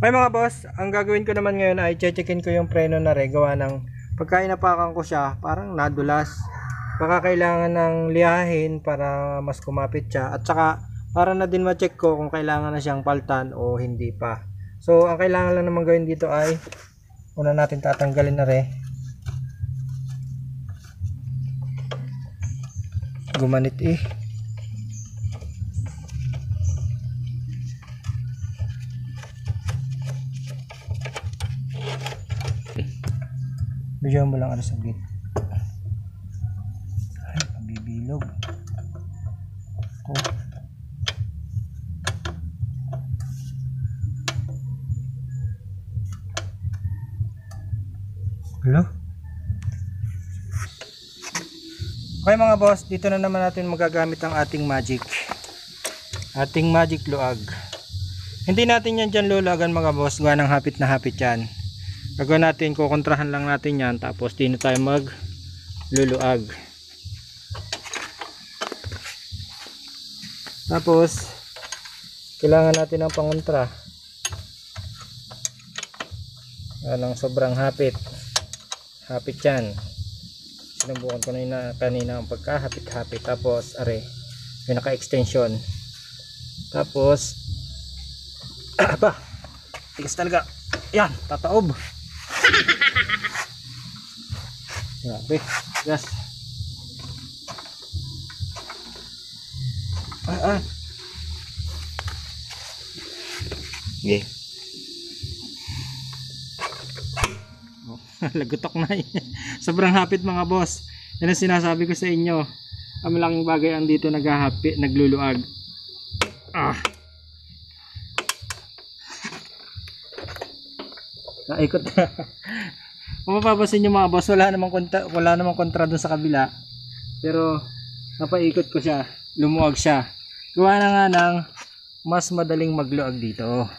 Okay mga boss, ang gagawin ko naman ngayon ay checkin ko yung preno na gawa ng pagka inapakan ko siya, parang nadulas. Baka kailangan ng lihahin para mas kumapit siya. At saka para na din ma-check ko kung kailangan na siyang paltan o hindi pa. So ang kailangan lang naman gawin dito ay una natin tatanggalin na gumanit Bigyan mo lang saglit. Ay, mabibilog. Hello? Okay mga boss, dito na naman natin magagamit ang ating magic. Ating magic luag. Hindi natin yan dyan lulagan mga boss, gawa ng hapit na hapit yan. Gagawin natin, kukontrahan lang natin yan, tapos di na tayo magluluag. Tapos kailangan natin ng pangontra. Anong sobrang hapit yan. Sinubukan ko na kanina ang pagkahapit-hapit. Tapos are, may naka-extension. Tapos tigas talaga yan, tataob. Grabe, gas. Okay. Lagutok na sobrang hapit mga boss. Yan ang sinasabi ko sa inyo. Ang malaking bagay ang dito nagluluag. Naikot na. Kung mapapasin nyo mga boss, wala namang kontra dun sa kabila. Pero napaikot ko siya, lumuag siya. Gawa na nga ng mas madaling magluag dito.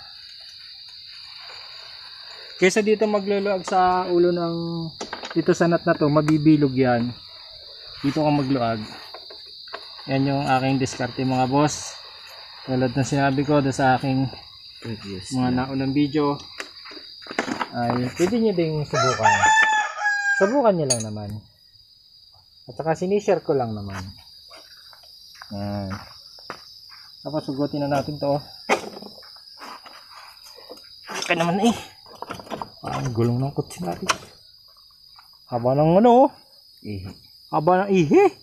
Kaysa dito magluluag sa ulo ng dito sa nut na to, mabibilog yan. Dito ka magluag. Yan yung aking diskarte mga boss. Tulad ng sinabi ko doon sa aking mga naunang video, ay pwede nyo ding subukan nyo lang naman. At saka sinishare ko lang naman. Yan. Tapos sugutin na natin to. Kaya naman ang gulong ng kutsi natin. Haba ng haba ng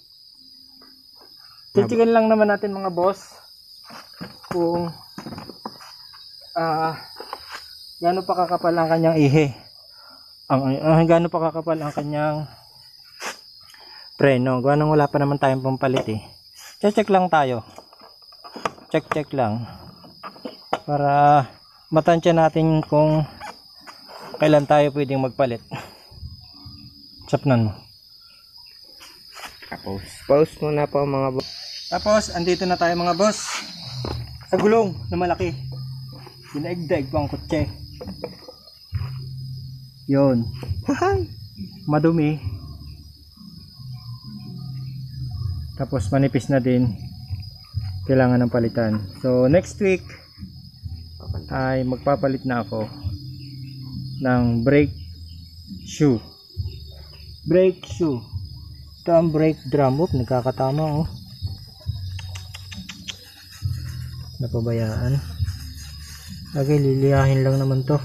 Titigan lang naman natin mga boss kung gaano pa kakapal ang kanyang gaano pa kakapal ang kanyang preno. Gawa nang wala pa naman tayong pampalit check lang tayo. Check lang para matansya natin kung kailan tayo pwedeng magpalit. Sapnan mo. Tapos pause muna po mga boss. Tapos andito na tayo mga boss sa gulong na malaki. Dinaigdaig pa ang kotse. Yun. Madumi. Tapos manipis na din. Kailangan ng palitan. So next week ay magpapalit na ako ng brake shoe. Ito ang brake drum. Nagkakatama napabayaan. Okay, liliyahin lang naman to.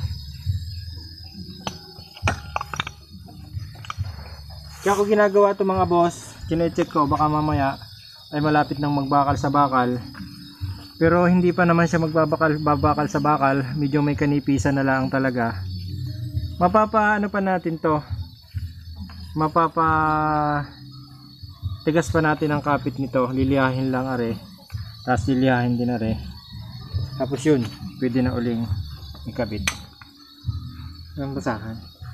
Kaya ko ginagawa to mga boss, kine-check ko baka mamaya ay malapit nang magbakal sa bakal. Pero hindi pa naman siya babakal sa bakal, medyo may kanipisan na lang talaga. Ano pa natin to? Tigas pa natin ang kapit nito, liliyahin lang tapos liliyahin din tapos yun, pwede na uling ikabit ang basahan.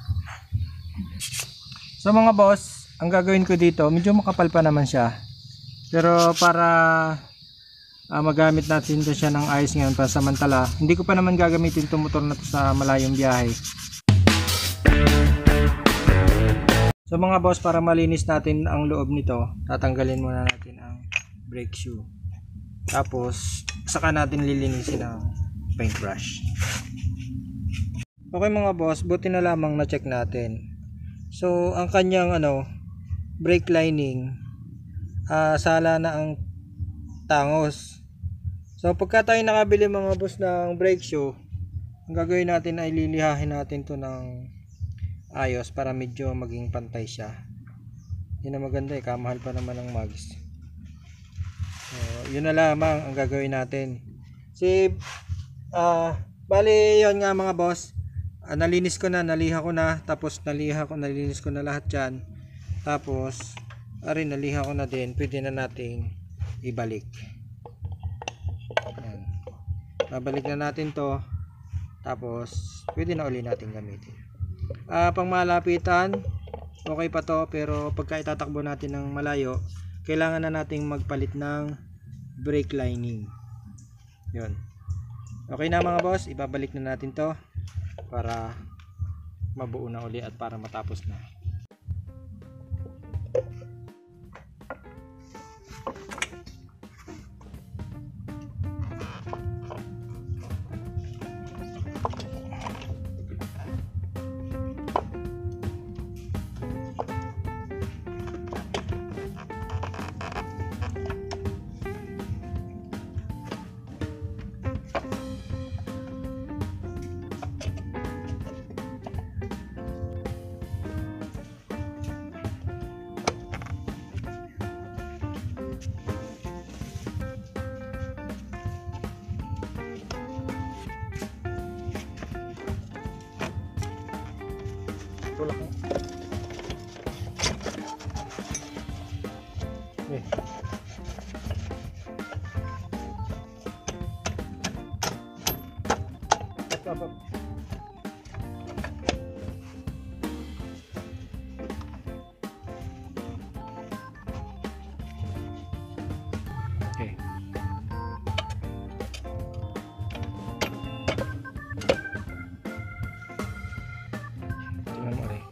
So mga boss, ang gagawin ko dito, medyo makapal pa naman siya, pero para magamit natin siya ng ayos ngayon pansamantala, hindi ko pa naman gagamitin itong motor na to sa malayong biyahe. So mga boss, para malinis natin ang loob nito, tatanggalin muna natin ang brake shoe. Tapos saka natin lilinisin ang paintbrush. Okay mga boss, buti na lamang na-check natin. So, ang kanyang brake lining, sala na ang tangos. So, pagka tayo nakabili mga boss ng brake shoe, ang gagawin natin ay lilihahin natin to ng ayos para medyo maging pantay siya. Yun ang maganda kamahal pa naman ng mags. So, yun na lamang ang gagawin natin. Bali yun nga mga boss. Nalinis ko na, naliha ko na, tapos nalinis ko na lahat yan. Tapos, naliha ko na din, pwede na nating ibalik. Ayan. Babalik na natin to, tapos, pwede na uli natin gamitin. Pang malapitan, okay pa to, pero pagka itatakbo natin ng malayo, kailangan na nating magpalit ng brake lining. Yun. Okay na mga boss, ibabalik na natin to para mabuo na uli at para matapos na. Tulak mo. Okay. Up. Okay. Tingnan mo rin.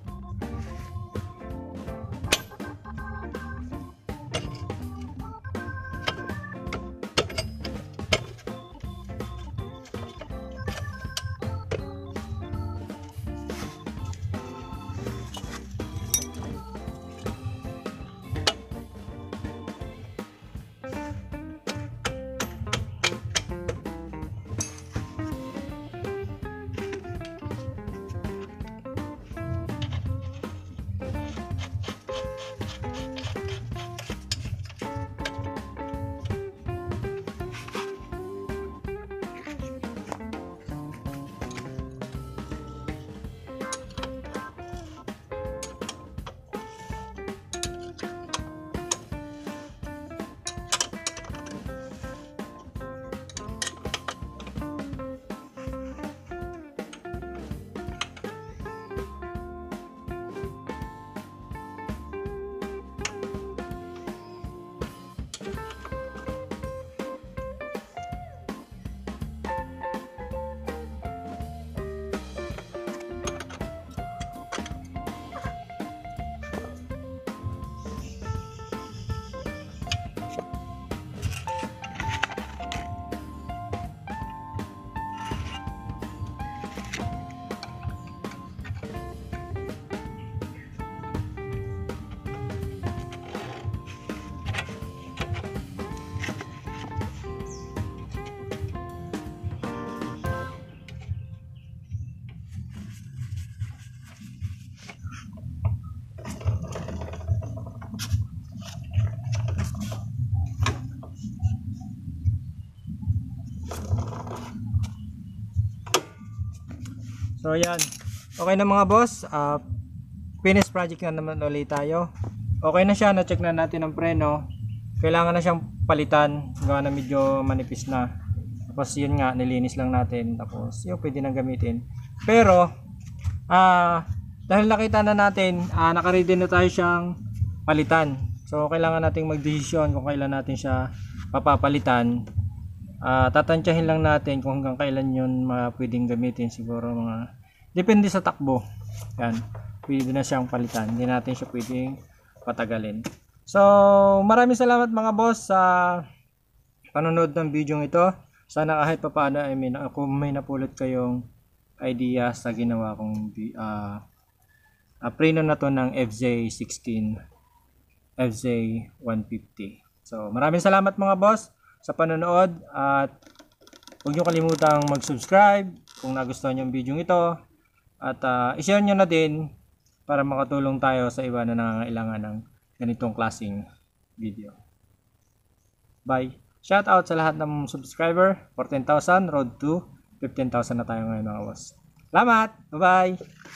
So yan, okay na mga boss, finish project na naman ulit tayo. Okay na siya, na-check na natin ang preno. Kailangan na siyang palitan, gawa na medyo manipis na. Tapos yun nga, nilinis lang natin. Tapos yun, pwede nang gamitin. Pero, dahil nakita na natin, nakaready na tayo siyang palitan. So kailangan nating magdesisyon kung kailan natin siya papapalitan. Tatansyahin lang natin kung hanggang kailan yun pwedeng gamitin. Siguro mga depende sa takbo. Yan, pwede na siyang palitan, hindi natin siya pwedeng patagalin. So maraming salamat mga boss sa panonood ng video ito. Sana kahit papaano ay may napulot kayong idea sa ginawa kong preno na to ng FJ16 FJ150. So maraming salamat mga boss sa panonood, at huwag nyo kalimutang mag-subscribe kung nagustuhan yung video ito, at i-share nyo na din para makatulong tayo sa iba na nangangailangan ng ganitong klaseng video. Bye! Shout out sa lahat ng subscriber. 14,000, road to 15,000 na tayo ngayon mga boss. Salamat! Bye-bye!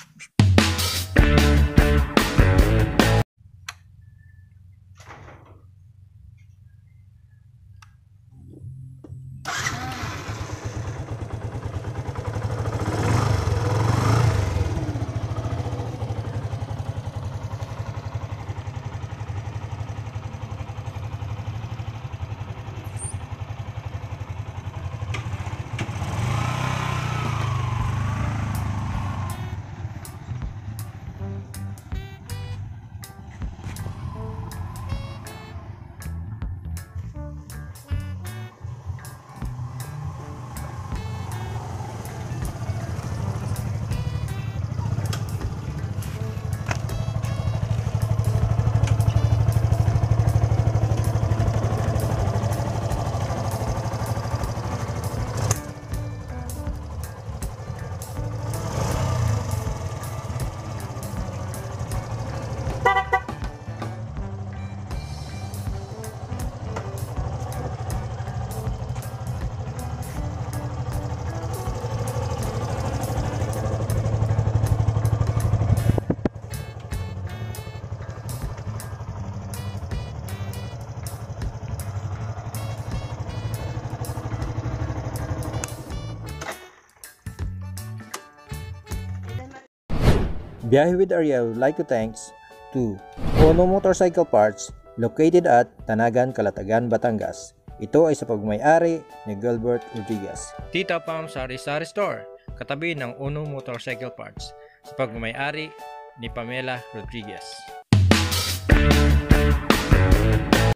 Biyahe with Ariel would like to thanks to Ono Motorcycle Parts located at Tanagan, Calatagan, Batangas. Ito ay sa pagmay-ari ni Gilbert Rodriguez. Tita Pam Sari-Sari Store, katabi ng Ono Motorcycle Parts, sa pagmay-ari ni Pamela Rodriguez.